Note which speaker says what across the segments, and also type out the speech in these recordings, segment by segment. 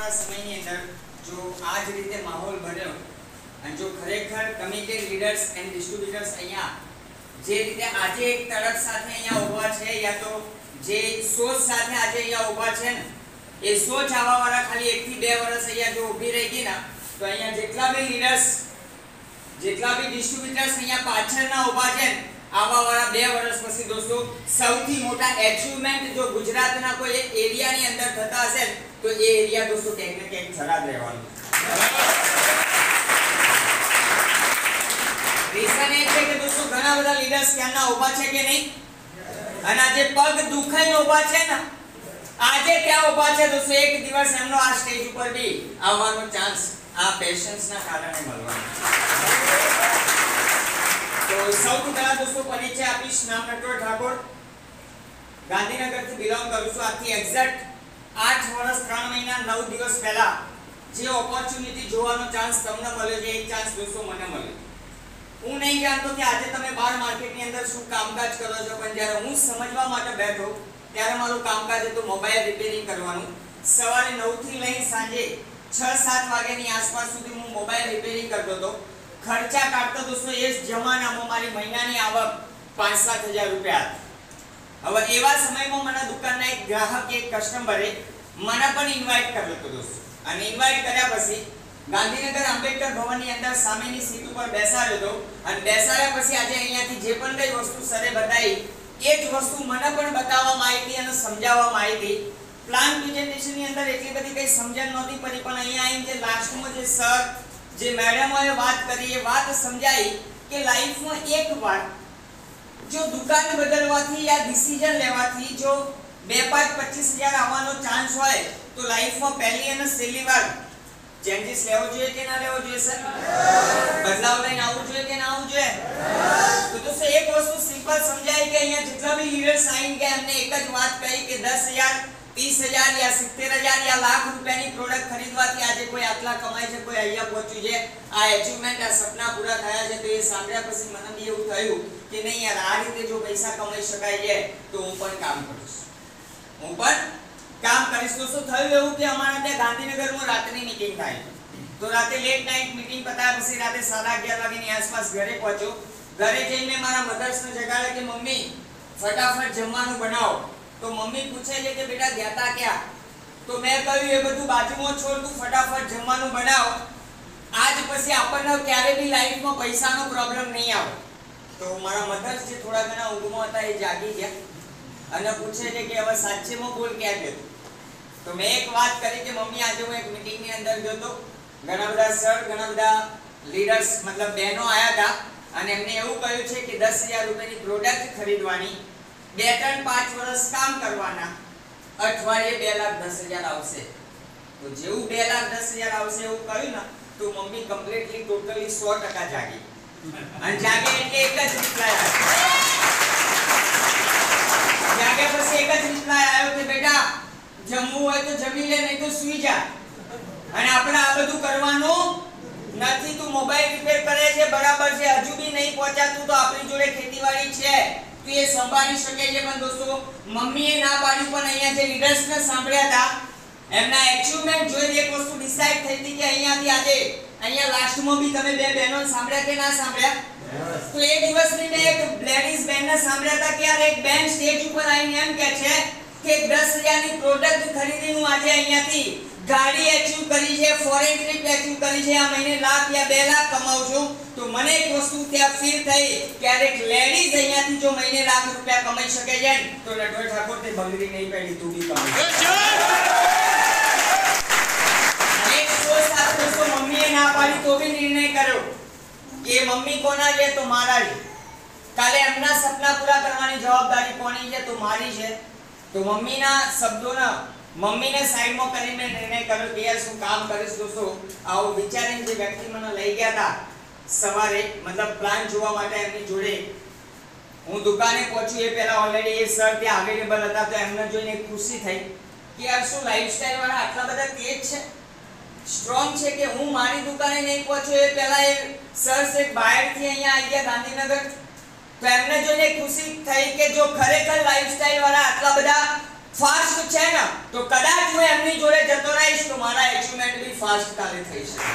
Speaker 1: આવનારા સમયની અંદર જો આ જ રીતે માહોલ બન્યો અને જો ખરેખર કમિટેડ લીડર્સ એન્ડ ડિસ્ટ્રીબ્યુટર્સ અહીંયા જે રીતે આજે એક તડક સાથે અહીંયા ઊભા છે યા તો જે સોચ સાથે આજે અહીંયા ઊભા છે ને એ સોચ આવવાવાળા ખાલી 1 થી 2 વર્ષ અહીંયા જો ઊભી રહી ગઈ ના તો અહીંયા જેટલા બી લીડર્સ જેટલા બી ડિસ્ટ્રીબ્યુટર્સ અહીંયા પાછળના ઊભા છે ને આવાવાળા 2 વર્ષ પછી દોસ્તો સૌથી મોટા એચીવમેન્ટ જો ગુજરાતના કોઈ એક એરિયાની અંદર થતા હશે તો એ એરિયા દોસ્તો ક્યાંક ને ક્યાંક થરાદ રહેવાનું રીઝન એ છે કે દોસ્તો ઘણા બધા લીડર્સ ક્યાંના ઊભા છે કે નહીં અને આજે પગ દુખાઈને ઊભા છે ને આજે ક્યાં ઊભા છે દોસ્તો એક દિવસ એમનો આ સ્ટેજ ઉપર બી આવવાનો ચાન્સ આ પેશન્સના કારણે મળવાનો તો સૌથી પહેલા દોસ્તો પરિચય આપીશ નામ નટવર ઠાકોર ગાંધીનગરથી બિલોંગ કરું છું આજથી એક્ઝેક્ટ 8 વર્ષ 3 મહિના 9 દિવસ પહેલા જે ઓપોર્ચ્યુનિટી જોવાનો ચાન્સ તમને મળ્યો છે એક ચાન્સ દોસ્તો મને મળ્યો હું નહીં જાણતો કે આજે તમે બાર માર્કેટની અંદર શું કામકાજ કરો છો પણ જ્યારે હું સમજવા માટે બેઠો ત્યારે મારું કામકાજ હતું મોબાઈલ રિપેરિંગ કરવાનું સવારે 9 થી લઈને સાંજે 6-7 વાગ્યાની આસપાસ સુધી હું મોબાઈલ રિપેરિંગ કરતો હતો ખર્ચા કાઢતો દોસ્તો એ જમાનામાં મારી મહિનાની આવક 5-7 હજાર રૂપિયા હવે એવા સમયમાં મને દુકાનના એક ગ્રાહક એક કસ્ટમરે મને પણ ઇન્વાઇટ કર્યો હતો દોસ્તો અને ઇન્વાઇટ કર્યા પછી ગાંધીનગર આંબેડકર ભવનની અંદર સામેની સીટ ઉપર બેસાડ્યો હતો અને બેસાડ્યા પછી આજે અહીંયાથી જે પણ કઈ વસ્તુ સરે બતાવી એ જ વસ્તુ મને પણ બતાવવામાં આવી હતી અને સમજાવવામાં આવી હતી પ્લાન પ્રેઝન્ટેશનની અંદર એટલી બધી કઈ સમજણ નહોતી પડી પણ અહીંયા આવીને જે લાસ્ટમાં જે સર જે મેડમોએ વાત કરી એ વાત સમજાઈ કે લાઈફમાં એકવાર જો દુકાન બદલવાથી યા ડિસિઝન લેવાથી જો 2-5-25 હજાર આવવાનો ચાન્સ હોય તો લાઈફમાં પહેલી અને છેલ્લી વાર ચેન્જીસ લેવો જોઈએ કે ના લેવો જોઈએ સર બદલાવ લઈને આવવું જોઈએ કે ના આવવું જોઈએ તો દોસ્તો એક વસ્તુ સિમ્પલ સમજાય કે અહીંયા જેટલા બી લીડર્સ આવીને કે એમને એક જ વાત કહી કે 10,000 30,000 યા 70,000 યા લાખ રૂપિયાની પ્રોડક્ટ ખરીદવાથી આજે કોઈ આટલા કમાય છે કોઈ અહીંયા પહોંચ્યું છે આ એચીવમેન્ટ આ સપના પૂરા થયા છે તો એ સાંભળ્યા પછી મને બી એવું થયું કે નહીં યાર આ રીતે જો પૈસા કમાઈ શકાય છે તો હું પણ કામ કરીશ દોસ્તો થયું એવું કે અમારા ત્યાં ગાંધીનગરમાં રાતની મીટિંગ થાય તો રાતે લેટ નાઈટ મીટિંગ પતાયા પછી રાતે 11:30 વાગ્યાની આસપાસ ઘરે પહોંચ્યો ઘરે જઈને મારા મધર્સને જગાડે કે મમ્મી ફટાફટ જમવાનું બનાવો તો મમ્મી પૂછે છે કે બેટા ગયા ક્યાં તો મેં કહ્યું એ બધું બાજુમાં છોડ તું ફટાફટ જમવાનું બનાવ આજ પછી આપણને ક્યારે બી લાઈફમાં પૈસાનો પ્રોબ્લેમ નહીં આવે તો મારા મધર્સ જે થોડા ઘણા ઊંઘમાં હતા એ જાગી ગયા અને પૂછે છે કે હવે સાચેમાં બોલ ક્યાં ગયો તો મેં એક વાત કરી કે મમ્મી આજે હું એક મીટિંગની અંદર ગયો તો ઘણા બધા સર ઘણા બધા લીડર્સ મતલબ બહેનો આયા હતા અને એમને એવું કહ્યું છે કે 10,000 રૂપિયાની પ્રોડક્ટ ખરીદવાની 2-3-5 વર્ષ કામ કરવાના અઠવાડિયે 2,10,000 આવશે તો જેવું 2,10,000 આવશે એવું કહ્યું ને તો મમ્મી કમ્પ્લીટલી ટોટલી 100% જાગી અને જાગે એટલે એક જ રિપ્લાય આવ્યો જાગે પછી એક જ રિપ્લાય આવ્યો કે બેટા જમવું હોય તો જમી લે નહીં તો સૂઈ જા અને આપણે આ બધું કરવાનું નથી તું મોબાઈલ રિપેર કરે છે બરાબર છે હજુ બી નહીં પહોંચાતું તો આપણી જોડે ખેતીવાડી છે તો એ સંભાળી શકે છે પણ દોસ્તો મમ્મીએ ના પાડી પણ અહીંયા જે લીડર્સને સાંભળ્યા હતા એમના એચીવમેન્ટ જોઈને એક વસ્તુ ડિસાઈડ થઈ હતી કે અહીંયાથી આજે અહીંયા લાસ્ટમાં બી તમે બે બહેનો સાંભળ્યા કે ના સાંભળ્યા તો એ દિવસની મેં એક લેડીઝ બેનને સાંભળ્યા હતા કે યાર એક બેન સ્ટેજ ઉપર આવીને એમ કહે છે કે 10,000 ની પ્રોડક્ટ ખરીદીને હું આજે અહીંયાથી ગાડી એચીવ કરી છે ફોરેન ટ્રીપ એચીવ કરી છે આ મહિને લાખ યા 2 લાખ કમાઉં છું તો મને એક વસ્તુ ત્યાં ફીલ થઈ કે એક લેડીઝ અહીંયાથી જો મહિને લાખ રૂપિયા કમાઈ શકે છે તો નટવર ઠાકોર તે બંગડી નહીં પહેરી તું બી કમાઈ એક સોચ સાથે દોસ્તો મમ્મીએ ના પાડી તો બી નિર્ણય કર્યો કે મમ્મી કોના છે તો મારા છે કાલે એમના સપના પૂરા કરવાની જવાબદારી કોની છે તો મારી છે તો મમ્મીના શબ્દોના મમ્મીને સાઈડમાં કરીને નિર્ણય કર્યો કે યાર શું કામ કરીશ દોસ્તો આવો વિચારીને જે વ્યક્તિ મને લઈ ગયા હતા સવારે મતલબ પ્લાન જોવા માટે એમની જોડે હું દુકાને પહોંચ્યું એ પહેલા ઓલરેડી એ સર ત્યાં અવેલેબલ હતા તો એમને જોઈને ખુશી થઈ કે યાર શું લાઈફસ્ટાઈલ વાળા આટલા બધા તેજ છે સ્ટ્રોંગ છે કે હું મારી દુકાને નહીં પહોંચ્યો એ પહેલા એ સર છે બહારથી અહીંયા આવી ગયા ગાંધીનગર તો એમને જોઈને ખુશી થઈ કે જો ખરેખર લાઈફસ્ટાઈલ વાળા આટલા બધા ફાસ્ટ છે ને તો કદાચ હું એમની જોડે જતો રહીશ તો મારા બી ફાસ્ટ કાલે થઈ શકે.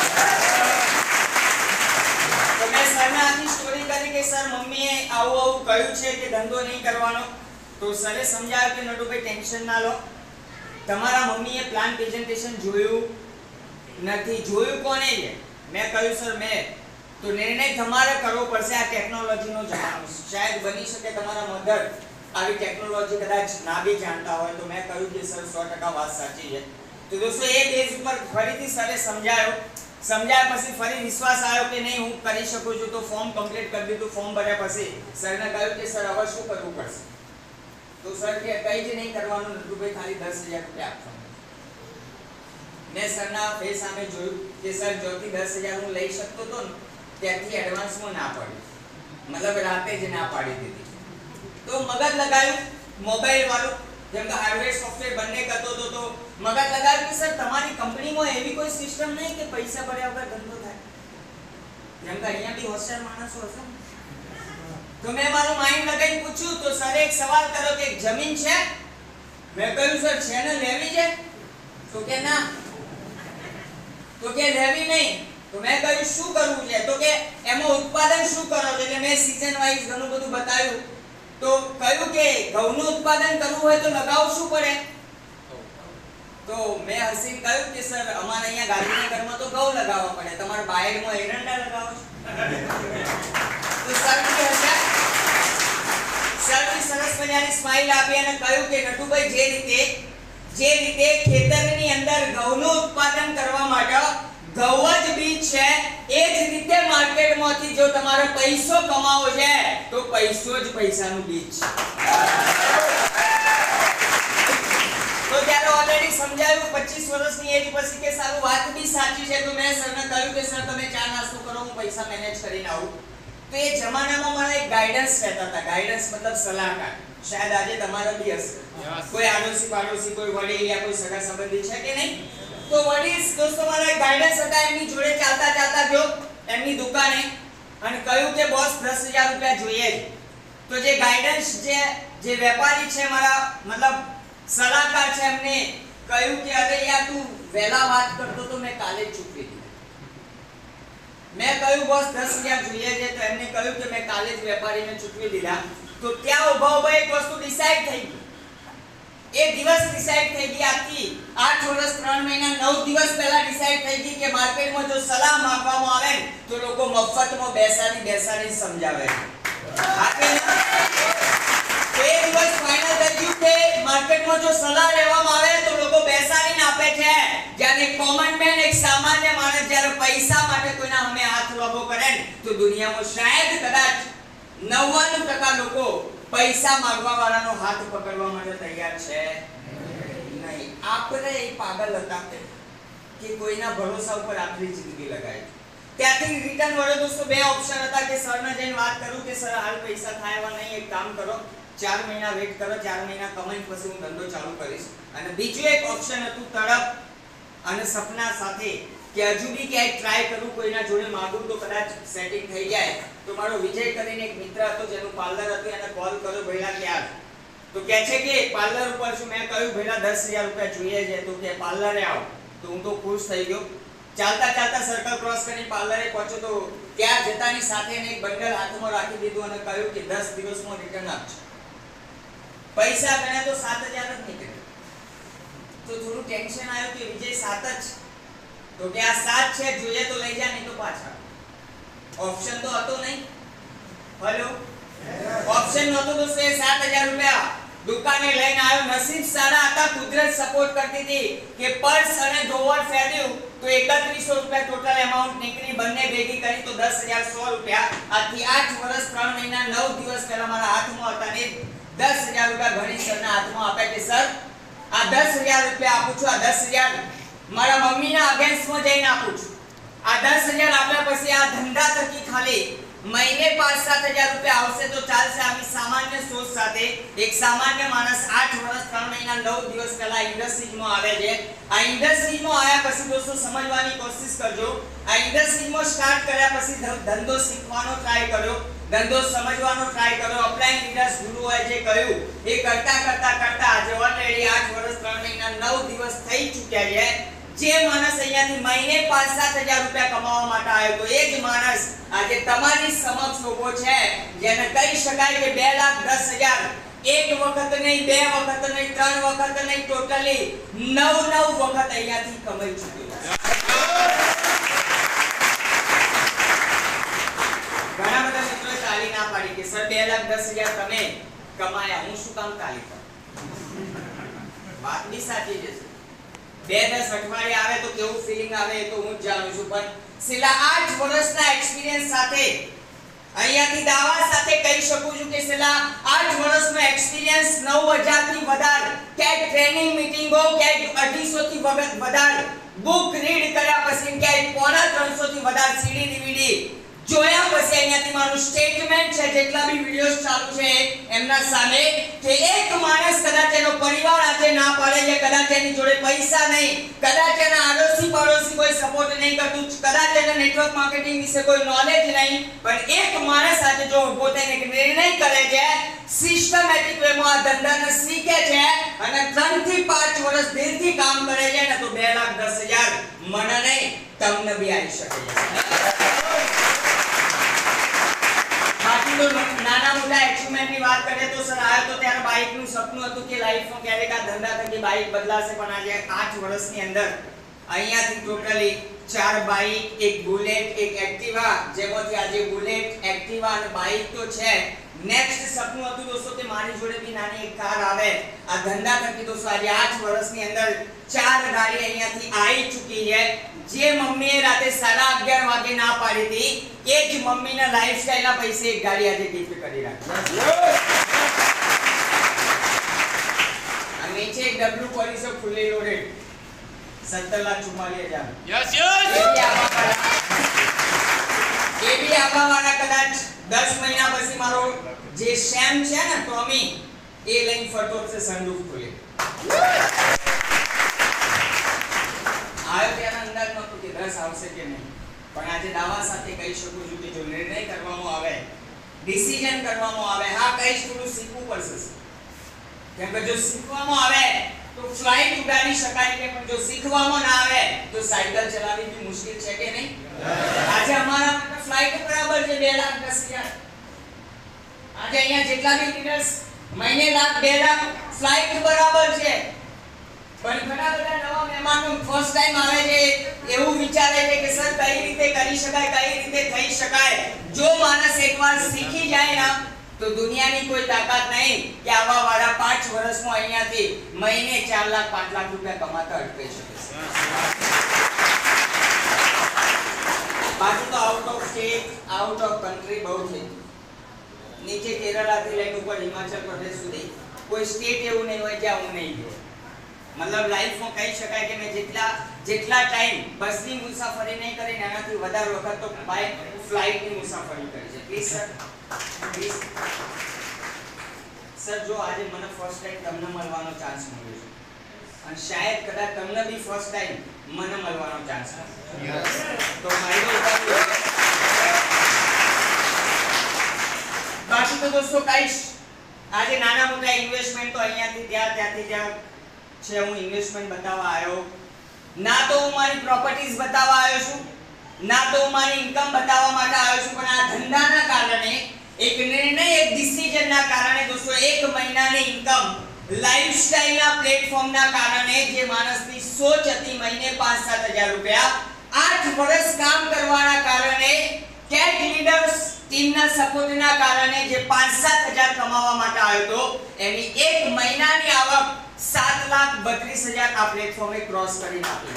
Speaker 1: તો મેં સરને આખી સ્ટોરી કરી કે સર મમ્મીએ આવું કહ્યું છે કે ધંધો નહીં કરવાનો. તો સરે સમજાવ્યું કે નટુભાઈ ટેન્શન ના લો, તમારા મમ્મીએ પ્લાન પ્રેઝન્ટેશન જોયું નથી. જોયું કોને છે? મેં કહ્યું સર મેં. તો નિર્ણય તમારે કરવો પડશે. આ ટેકનોલોજીનો જમાનો છે. શાયદ બની શકે તમારા મધર આવી ટેકનોલોજી કદાચ ના બી જાણતા હોય. તો મેં કહ્યું કે સર 100% વાત સાચી છે. તો દોસ્તો એ બેઝ ઉપર ફરીથી સરે સમજાયા પછી ફરી વિશ્વાસ આવ્યો કે નહીં હું કરી શકું છું. તો ફોર્મ કમ્પ્લીટ કરી દીધું. ફોર્મ ભર્યા પછી સરને કહ્યું કે સર હવે શું કરવું પડશે? તો સર કે કંઈ જ નહીં કરવાનું નટુભાઈ, ખાલી 10,000 રૂપિયા આપવાના. મેં સરના ફેસ સામે જોયું કે સર જોથી 10,000 હું લઈ શકતો તો ને ત્યાંથી એડવાન્સમાં ના પાડી, મતલબ રાતે જ ના પાડી દીધી. તો મગજ લગાવ્યું મોબાઈલ વાળું, જેમ કે હાર્ડવેર સોફ્ટવેર બંને કરતો હતો. તો મગજ લગાવ્યું કે સર તમારી કંપનીમાં એવી કોઈ સિસ્ટમ નહીં કે પૈસા ભર્યા વગર ધંધો થાય? જેમ કે અહીંયા બી હોશિયાર માણસો હશે. તો મેં મારું માઇન્ડ લગાવીને પૂછ્યું. તો સર એક સવાલ કર્યો કે જમીન છે? મેં કહ્યું સર છે ને, લેવી છે? તો કે ના. તો કે લેવી નહીં. તો મેં કહ્યું શું કરવું છે? તો કે એમાં ઉત્પાદન શું કરો છો? એટલે મેં સીઝન વાઇઝ ઘણું બધું બતાવ્યું. તો કહ્યું કે ઘઉંનું ઉત્પાદન કરવું હોય તો લગાવવું શું પડે? તો મેં હસીને કહ્યું કે સર અમારે અહીંયા ગાંધીનગરમાં તો ઘઉં લગાવવા પડે, તમારા બાયડમાં એરંડા લગાવો છો. તો સર કે હસ્યા. સરની સરસ મજાની સ્માઈલ આપી અને કહ્યું કે નટુભાઈ જે રીતે ખેતરની અંદર ઘઉંનું ઉત્પાદન કરવા માટે ઘઉં જ બીજ છે, એ જ રીતે માર્કેટમાંથી જો તમારે પૈસો કમાવો છે તો પૈસો જ પૈસાનું બીજ છે. તો ત્યારે ઓલરેડી સમજાયું 25 વર્ષની એજ પછી કે સારું વાત બી સાચી છે. તો મેં સરને કહ્યું કે સર તમે ચા નાસ્તો કરો, હું પૈસા મેનેજ કરીને આવું. તો એ જમાનામાં મારા એક ગાઈડન્સ રહેતા હતા. ગાઈડન્સ મતલબ સલાહકાર. શાયદ આજે તમારા બી હશે. કોઈ આડોશી પાડોશી, કોઈ વડીલ યા કોઈ સગા સંબંધી છે કે નહીં? તો વડીલ દોસ્તો મારા ગાઈડન્સ હતા. એમની જોડે ચાલતા ગયો એમની દુકાને અને કહ્યું કે બોસ 10,000 રૂપિયા જોઈએ છે. તો જે ગાઈડન્સ જે વેપારી છે મારા મતલબ સલાહકાર છે, એમને કહ્યું કે અરે યાર તું વહેલા વાત કરતો તો મેં કાલે જ ચૂકવી દીધી. મેં કહ્યું બોસ 10,000 જોઈએ છે. તો એમને કહ્યું કે મેં કાલે જ વેપારીને ચૂકવી દીધા. તો ત્યાં ઊભા એક વસ્તુ ડિસાઈડ થઈ ગઈ. એ દિવસ ડિસાઈડ થઈ ગઈ. આથી 8 વર્ષ 3 મહિના 9 દિવસ પહેલા ડિસાઈડ થઈ ગઈ કે માર્કેટમાં જો સલાહ માંગવામાં આવે તો લોકો મફતમાં બેસાડી સમજાવે. એ દિવસ ફાઇનલ થઈ ગયું કે માર્કેટમાં જો સલાહ લેવામાં આવે તો લોકો બેસાડીને આપે છે. જ્યારે કોમન મેન, એક સામાન્ય માણસ જ્યારે પૈસા માટે કોઈના સામે હાથ લાંબો કરે તો દુનિયામાં શાયદ કદાચ 99% લોકો પૈસા માંગવા વાળાનો હાથ પકડવા માટે તૈયાર છે નહીં. આપણે એ પાગલ હતા કે કોઈના ભરોસા ઉપર આપણી જિંદગી લગાવી. ત્યાંથી રિટર્ન વળે દોસ્તો બે ઓપ્શન હતા કે સરને જઈને વાત કરું કે સર હાલ પૈસા થાય એવા નહીં, એક કામ કરો 4 મહિના વેઇટ કરો, 4 મહિના કમાઈને પછી હું ધંધો ચાલુ કરીશ. અને બીજું એક ઓપ્શન હતું તડપ અને સપના સાથે કે હજુ બી ક્યાંય ટ્રાય કરું, કોઈના જોડે માંગું તો કદાચ સેટિંગ થઈ જાય. તો મારો વિજય કરીને એક મિત્ર હતો જેનું પાર્લર હતું, એને કોલ કર્યો ભઈલા ક્યાં? તો કહે છે કે પાર્લર ઉપર છું. મેં કહ્યું ભઈલા 10,000 રૂપિયા જોઈએ છે. તો કે પાર્લરે આવો. તો હું તો ખુશ થઈ ગયો. ચાલતા સર્કલ ક્રોસ કરીને પાર્લરે પહોંચ્યો. તો ત્યાં જતાની સાથે એક બંડલ હાથમાં રાખી દીધું અને કહ્યું કે 10 દિવસમાં રિટર્ન આપજો. પૈસા ગણ્યા તો 7,000 જ નીકળ્યા. તો થોડું ટેન્શન આવ્યું કે વિજય 7 જ. તો કે આ 7 છે, જોઈએ તો લઈ જા, નહીં તો પાછા. ઓપ્શન તો હતો નહીં. હેલો, ઓપ્શન નહોતો દોસ્તો. એ 7,000 રૂપિયા દુકાને લઈને આવ્યો. નસીબ સારા હતા, કુદરત સપોર્ટ કરતી હતી કે પર્સ અને ધોવર ફેર્યું તો 3100 રૂપિયા ટોટલ એમાઉન્ટ નીકળી. બંને ભેગી કરી તો 10,100 રૂપિયા. આજથી 8 વર્ષ 3 મહિના 9 દિવસ પહેલા મારા હાથમાં હતા ને 10,000 રૂપિયા ઘણી સરના હાથમાં આપ્યા કે સર આ 10,000 રૂપિયા આપું છું. આ 10,000 મારા મમ્મીના અગેન્સ્ટમાં જઈને આપું છું. આ 10,000 આપ્યા પછી આ ધંધા થકી ખાલી મહિને 5-7,000 રૂપિયા આવશે તો ચાલશે. આવી સામાન્ય સોચ સાથે એક સામાન્ય માણસ 8 વર્ષ 3 મહિના 9 દિવસ પહેલા ઇન્ડસ્ટ્રીમાં આવે છે. આ ઇન્ડસ્ટ્રીમાં આવ્યા પછી દોસ્તો સમજવાની કોશિશ કરજો. આ ઇન્ડસ્ટ્રીમાં સ્ટાર્ટ કર્યા પછી ધંધો શીખવાનો ટ્રાય કર્યો, ધંધો સમજવાનો ટ્રાય કર્યો. અપલાઈન લીડર્સ ગુરુઓએ જે કહ્યું એ કરતા આજે ઓલરેડી 8 વર્ષ 3 મહિના 9 દિવસ થઈ ચૂક્યા છે. જે માણસ અહીંયાથી મહિને 5-7 હજાર રૂપિયા કમાવા માટે આવ્યો તો એ જ માણસ આજે તમારી સમક્ષ ઊભો છે, જેને કહી શકાય કે 2,10,000 એક વખત નહીં, બે વખત નહીં, 3 વખત નહીં, ટોટલી 9 વખત અહીંયાથી કમાઈ ચૂક્યો છે. ઘણા બધા મિત્રોએ તાળી ના પાડી કે સર 2,10,000 તમે કમાયા, હું શું કામ તાળી પાડું? વાત બી સાચી છે. 2-10 અઠવાડિયે આવે તો કેવું ફીલિંગ આવે એ તો હું જ જાણું છું, પણ છેલ્લા 8 વર્ષના એક્સપિરિયન્સ સાથે અહીંયાથી દાવા સાથે કહી શકું છું કે છેલ્લા 8 વર્ષનો એક્સપિરિયન્સ 9,000 થી વધારે ક્યાંક ટ્રેનિંગ મીટિંગો, ક્યાંક 250 થી વધારે બુક રીડ કર્યા પછી, ક્યાંક 350 થી વધારે સીડી ડીવીડી જોયા પછી અહીંયાથી મારું સ્ટેટમેન્ટ છે, જેટલા બી વિડિયોઝ ચાલુ છે એમના સામે, કે એક માણસ કદાચ એનો પરિવાર આજે ના પાડે છે, કદાચ એની જોડે પૈસા નહીં, કદાચ એના આડોશી પડોશી કોઈ સપોર્ટ નહીં કરતું, કદાચ એને નેટવર્ક માર્કેટિંગ વિશે કોઈ નોલેજ નહીં, પણ એક માણસ આજે જો ઊભો થઈને એક નિર્ણય કરે છે, સિસ્ટમેટિક વેમાં આ ધંધાને શીખે છે અને 3 થી 5 વર્ષ દિલથી કામ કરે છે ને, તો 2,10,000 મને નહીં તમને બી આવી શકે છે. બાકી તો નાના મોટા એચિવમેન્ટની વાત કરીએ તો સર આવ્યો તો ત્યારે બાઇકનું સપનું હતું કે લાઈફમાં ક્યારેક આ ધંધા થકી બાઇક બદલાશે, પણ આજે 8 વર્ષની અંદર અહીંયાથી ટોટલી 4 બાઇક, 1 બુલેટ, 1 એક્ટિવા, જેમાંથી આજે બુલેટ, એક્ટિવા અને બાઇક તો છે. નેક્સ્ટ સપનું હતું દોસ્તો કે મારી જોડે બી નાની એક કાર આવે. આ ધંધા થકી દોસ્તો આજે 8 વર્ષની અંદર 4 ગાડી અહીંયાથી આવી ચૂકી છે. જે મમ્મીએ રાતે 11:30 વાગે ના પાડી હતી, એ જ મમ્મીના લાઈફસ્ટાઈલના પૈસે એક ગાડી આજે ગિફ્ટ કરી રાખી. અને નીચે એક ડબલું પડી છે ફૂલી લોડેડ 17,44,000. યસ એ બી આવવાના કદાચ 10 મહિના પછી મારો જે સેમ છે ને ટોમી, એ લઈને ફરતો છે સનરૂફ ખોલી. આયો ત્યારે અંદાજ નહોતો કે 10 આવશે કે નહીં, પણ આજે દાવા સાથે કહી શકું છું કે જો નિર્ણય કરવામાં આવે, ડિસિઝન કરવામાં આવે, હા કઈ થોડું શીખવું પડશે, કેમ કે જો શીખવામાં આવે તો ફ્લાઇટ ઉડાડી શકાય કે, પણ જો શીખવામાં ના આવે તો સાયકલ ચલાવવી બી મુશ્કેલ છે કે નહીં. આજે અમારા માટે ફ્લાઇટ બરાબર છે 2,10,000. આજે અહીંયા જેટલા બી લીડર્સ મહિને 1,00,000, 2,00,000 ફ્લાઇટ બરાબર છે, પણ ઘણા બધા નવા મહેમાનો ફર્સ્ટ ટાઈમ આવે છે, એવું વિચારે છે કે સર કઈ રીતે કરી શકાય, કઈ રીતે થઈ શકાય. જો માણસ એકવાર શીખી જાય ને તો દુનિયાની કોઈ તાકાત નહીં કે આવા વાળા 5 વર્ષમાં અહીંયાથી મહિને 4 લાખ 5 લાખ રૂપિયા કમાતા અટકે છે. બાકી તો out of state, out of country બહુ છે. નીચે કેરળથી લઈને ઉપર હિમાચલ પ્રદેશ સુધી કોઈ સ્ટેટ એવું નહીં હોય જ્યાં હું નહીં ગયો. મતલબ લાઈફમાં કહી શકાય કે મેં જેટલા ટાઈમ બસની મુસાફરી નહીં કરી, એનાથી વધારે વખત તો બાય ફ્લાઇટની મુસાફરી કરી છે. પ્લીઝ સર, પ્લીઝ સર, જો આજે મને ફર્સ્ટ ટાઈમ તમને મળવાનો ચાન્સ મળ્યો છે, અને શાયદ કદાચ તમને બી ફર્સ્ટ ટાઈમ મને મળવાનો ચાન્સ મળે, તો ફાયદો ઉઠાવો. બાકી તો દોસ્તો કહીશ, આજે નાના મોટા ઇન્વેસ્ટમેન્ટ તો અહીંયાથી ત્યાંથી જ્યાં છે હું ઇન્વેસ્ટમેન્ટ બતાવવા આવ્યો. ના તો હું મારી પ્રોપર્ટીઝ બતાવવા આવ્યો છું, ના તો હું મારી ઇન્કમ બતાવવા માટે આવ્યો છું, પણ આ ધંધાના કારણે, એક નિર્ણય, એક ડિસિઝનના કારણે દોસ્તો 1 મહિનાની ઇન્કમ લાઈફસ્ટાઈલના પ્લેટફોર્મના કારણે, જે માણસની સોચ હતી મહિને 5-7 હજાર રૂપિયા, 8 વર્ષ કામ કરવાના કારણે, કેટ લીડર્સ ટીમના સપોર્ટના કારણે જે 5-7 હજાર કમાવા માટે આવ્યો તો, એની 1 મહિનાની આવક 7,32,000 આ પ્લેટફોર્મે ક્રોસ કરી નાખી.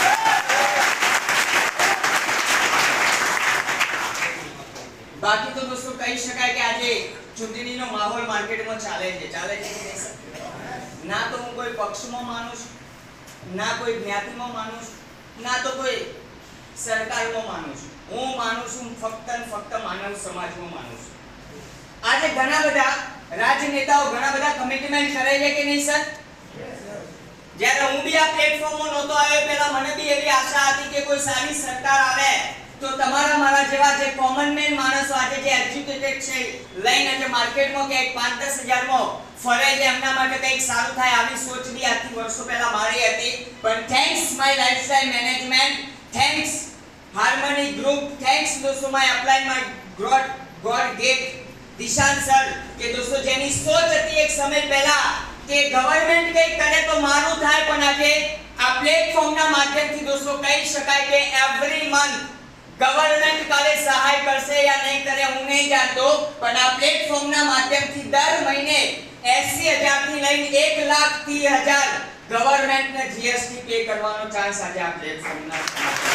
Speaker 1: બાકી તો દોસ્તો કહી શકાય કે આજે ચૂંટણીનો માહોલ માર્કેટમાં ચાલે છે કે નહીં સર? ના તો હું કોઈ પક્ષમાં માનું છું, ના કોઈ જ્ઞાતિમાં માનું છું, ના તો કોઈ સરકારમાં માનું છું. હું માનું છું ફક્ત ને ફક્ત માનવ સમાજમાં માનું છું. આજે ઘણા બધા રાજનેતાઓ ઘણા બધા કમિટમેન્ટ કરે છે કે નહીં સર? જ્યારે હું બી આ પ્લેટફોર્મમાં નહોતો આવ્યો, પહેલા મને બી એવી આશા હતી કે કોઈ સારી સરકાર આવે તો તમારા મારા જેવા જે કોમન મેન માણસો આજે જે એજ્યુકેટેડ છે લઈને જે માર્કેટમાં કે 5-10 હજારમાં ફરે છે એમના માટે કંઈક સારું થાય આવી સોચ બી આથી વર્ષો પહેલા મારી હતી પણ thanks my lifestyle management thanks harmony group thanks દોસ્તો my apply my god get દિશાન સર કે દોસ્તો જેની સોચ હતી એક સમય પહેલા કે ગવર્નમેન્ટ કંઈક કરે તો મારું થાય પણ આજે આ પ્લેટફોર્મના માધ્યમથી દોસ્તો કહી શકાય કે એવરી મંથ ગવર્નમેન્ટ કાલે સહાય કરશે યા નહીં કરે હું નહીં જાણતો પણ આ પ્લેટફોર્મના માધ્યમથી દર મહિને 80,000 થી લઈને 1,30,000 ગવર્નમેન્ટને જીએસટી પે કરવાનો ચાન્સ આજે આ પ્લેટફોર્મના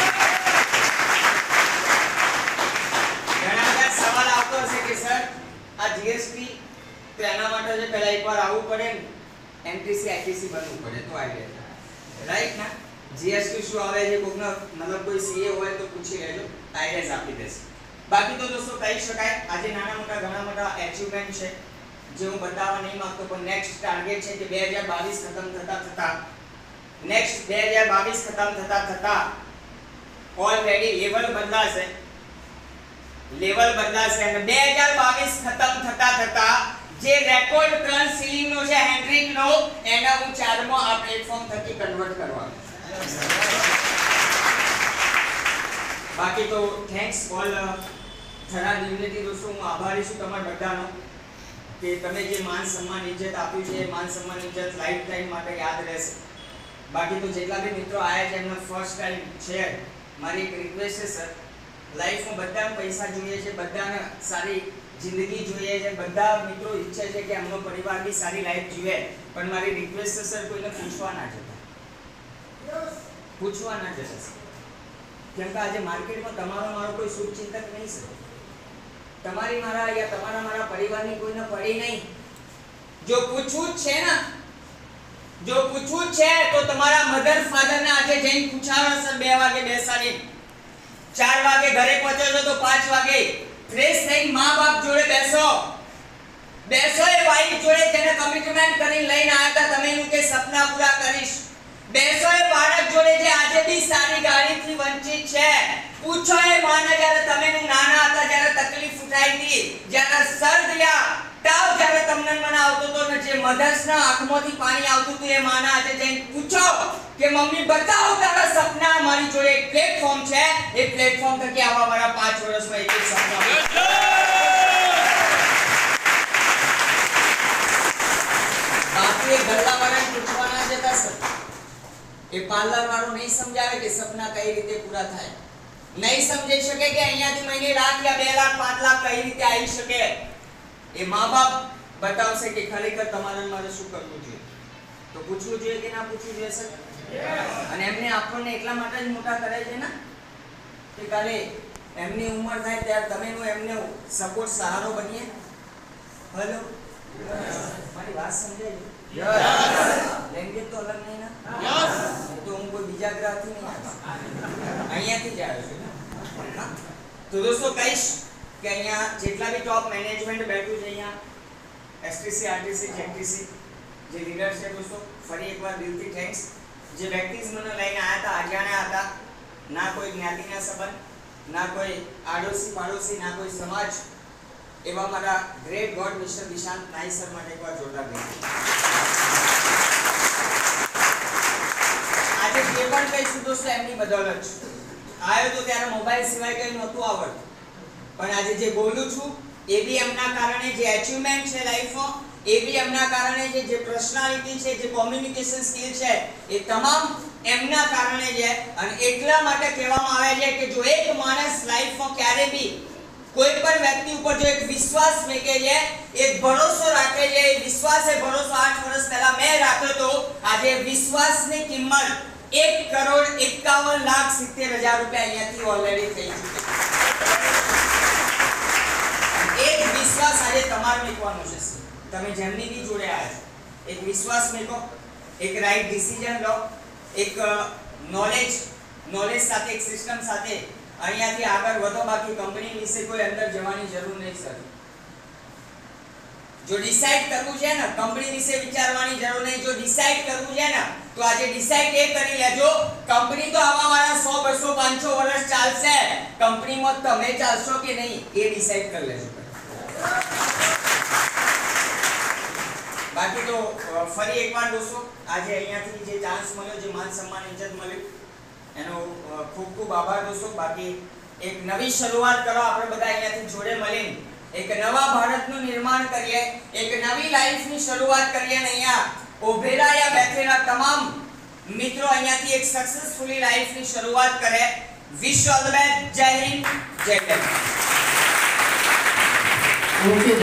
Speaker 1: ઘણા સવાલ આવતો હશે કે સર આ જીએસટી તો એના માટે જે પહેલા એકવાર આવવું પડે ને એમટીસી આઈટીસી બનવું પડે તો આવી રાઈટ ના જીએસટી શું આવે છે કોકનો મતલબ કોઈ સીએ હોય તો પૂછી લેજો આઈડિયાઝ આપી દેશે બાકી તો દોસ્તો કહી શકાય આજે નાના મોટા ઘણા મોટા અચીવમેન્ટ છે જે હું બતાવવા નહીં માંગતો પણ નેક્સ્ટ ટાર્ગેટ છે કે 2022 ખતમ થતા નેક્સ્ટ 2022 ખતમ થતા ઓલરેડી લેવલ બદલાશે અને 2022 ખતમ થતા જે રેકોર્ડ ટ્રન સીલિંગ નો છે હેન્ડ્રિક નો એના હું 4 માં આ પ્લેટફોર્મ થકી કન્વર્ટ કરવાનો બાકી તો થેન્ક્સ ઓલ થરાદ યુનિટી દોસ્તો હું આભારી છું તમારા બધાનો કે તમે જે માન સન્માન ઇજ્જત આપ્યું છે એ માન સન્માન ઇજ્જત લાઈફ ટાઈમ માટે યાદ રહેશે બાકી તો જેટલા બી મિત્રો આયા છે એમનો ફર્સ્ટ ટાઈમ છે મારી એક રિક્વેસ્ટ છે સર લાઈફમાં બધાને પૈસા જોઈએ છે બધાને સારી જિંદગી જોઈએ છે બધા મિત્રો ઈચ્છે છે કે એમનો પરિવાર બી સારી લાઈફ જીવે પણ મારી રિક્વેસ્ટ છે સર કોઈને પૂછવા ના જતા કેમ કે આજે માર્કેટમાં તમારો મારો કોઈ શુભચિંતક નહીં સર તમારી મારા યા તમારા મારા પરિવારની કોઈને પડી નહીં જો પૂછવું જ છે તો તમારા મધર ફાધરને આજે જઈને પૂછાવો સર 2 વાગે બેસાડી 4 વાગે ઘરે પહોંચો છો તો 5 વાગે ફ્રેશ થઈને મા-બાપ જોડે બેસો એ વાઈફ જોડે જેને કમિટમેન્ટ કરીને લઈને આવ્યા હતા તમે એનું કે સપના પૂરા કરીશ બેસો એ બાળક જોડે જે આજે બી સારી ગાડીથી વંચિત છે પૂછો એ માને જ્યારે તમે નાના હતા જ્યારે તકલીફ ઉઠાઈ હતી જ્યારે સર્દ યા તાવ જ્યારે તમને મને આવતો તો ને જે મધર્સના આંખમાંથી પાણી આવતું હતું એ માના આજે જઈને પૂછો કે મમ્મી બતાવો તારા સપના મારી જોડે એક પ્લેટફોર્મ છે એ પ્લેટફોર્મ થકી આવા મારા 5 વર્ષમાં એક સપના બાકી એ ગલ્લાવાળાને પૂછવાના જતા સર એ પાર્લર વાળો નહીં સમજાવે કે સપના કઈ રીતે પૂરા થાય નહીં સમજી શકે કે અહીંયાથી મહિને લાખ યા 2 લાખ 5 લાખ કઈ રીતે આવી શકે એ માં-બાપ બતાવશે કે ખરેખર તમારે મારે શું કરવું જોઈએ તો પૂછવું જોઈએ કે ના પૂછવું જોઈએ સર અને એમને આપણને એટલા માટે જ મોટા કરે છે ને કે કાલે એમની ઉંમર થાય ત્યારે તમે એમને સપોર્ટ સહારો બનીએ હેલો મારી વાત સમજાય લેંગ્વેજ તો અલગ નહીં ના તો હું કોઈ બીજા ગ્રહથી નહીં અહીંયાથી જ આવ્યો છું તો દોસ્તો કહીશ કે અહીંયા જેટલા બી ટોપ મેનેજમેન્ટ બેઠું છે અહીંયા એસટીસી આરટીસી જેટીસી જે લીડર છે દોસ્તો ફરી એકવાર દિલથી થેન્ક્સ જે વ્યક્તિઝ મને લઈને આવ્યા હતા અજાણ્યા હતા ના કોઈ જ્ઞાતિના સંબંધ ના કોઈ આડોશી પાડોશી ના કોઈ સમાજ એવા મારા ગ્રેટ ગોડ મિસ્ટર દિશાંત નાઈ સર માટે એકવાર જોરદાર આજે જે પણ કહીશું દોસ્તો એમની બદૌલત આવ્યો તો ત્યારે મોબાઈલ સિવાય કંઈ નહોતું આવડતું પણ આજે જે બોલું છું એ બી એમના કારણે જે અચીવમેન્ટ છે લાઈફમાં એ બી એમના કારણે જે પર્સનાલિટી છે જે કોમ્યુનિકેશન સ્કિલ છે એ તમામ એમના કારણે છે અને એટલા માટે કહેવામાં આવે છે કે જો એક માણસ લાઈફમાં ક્યારે બી કોઈ પણ વ્યક્તિ ઉપર જો એક વિશ્વાસ મૂકે છે એક ભરોસો રાખે છે એ વિશ્વાસ એ ભરોસો 8 વર્ષ પહેલા મેં રાખ્યો તો આજે વિશ્વાસની કિંમત 1,51,70,000 રૂપિયા અહીંયાથી ઓલરેડી થઈ ચૂકી છે એક વિશ્વાસ આજે તમારે મૂકવાનો છે તમે જેમની બી જોડે આવ્યા છો એક વિશ્વાસ મૂકો એક રાઈટ ડિસિઝન લો એક નોલેજ સાથે એક સિસ્ટમ સાથે અહીંયાથી આગળ વધો બાકી કંપની વિશે કોઈ અંદર જવાની જરૂર નહીં સર જો ડિસાઈડ કરવું છે ને કંપની વિશે વિચારવાની જરૂર નહીં જો ડિસાઈડ કરવું છે ને તો આજે ડિસાઈડ એ કરી લેજો કંપની તો આવા વાળા 100 200 500 વર્ષ ચાલે ચાલશે, કંપનીમાં તમે ચાલશો કે નહીં એ ડિસાઈડ કરી લેજો. બાકી તો ફરી એકવાર દોસ્તો આજે અહીંયાથી જે ચાન્સ મળ્યો, જે માન સન્માન ઇજ્જત મળ્યું એનો ખૂબ ખૂબ આભાર દોસ્તો. બાકી એક નવી શરૂઆત કરો, આપણે બધા અહીંયાથી જોડે મળીને એક નવા ભારતનું નિર્માણ કરીએ, એક નવી લાઈફની શરૂઆત કરીએ અને અહીંયા ઉભેલા યા બેઠેલા તમામ મિત્રો અહીંયાથી એક સક્સેસફુલી લાઈફની શરૂઆત કરે. Wish all the best. જય હિન્દ, જય ભારત.